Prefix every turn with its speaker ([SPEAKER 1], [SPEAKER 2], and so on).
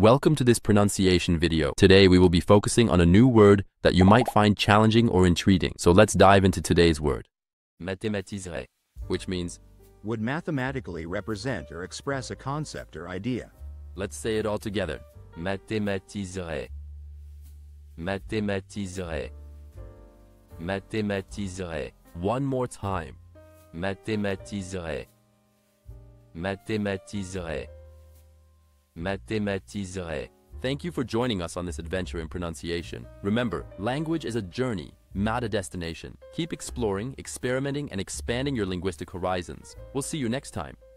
[SPEAKER 1] Welcome to this pronunciation video. Today we will be focusing on a new word that you might find challenging or intriguing. So let's dive into today's word. Mathématiserais, which means
[SPEAKER 2] would mathematically represent or express a concept or idea.
[SPEAKER 1] Let's say it all together. Mathématiserais. Mathématiserais. Mathématiserais. One more time. Mathématiserais. Mathématiserais. Mathematiserais. Thank you for joining us on this adventure in pronunciation. Remember, language is a journey, not a destination. Keep exploring, experimenting, and expanding your linguistic horizons. We'll see you next time.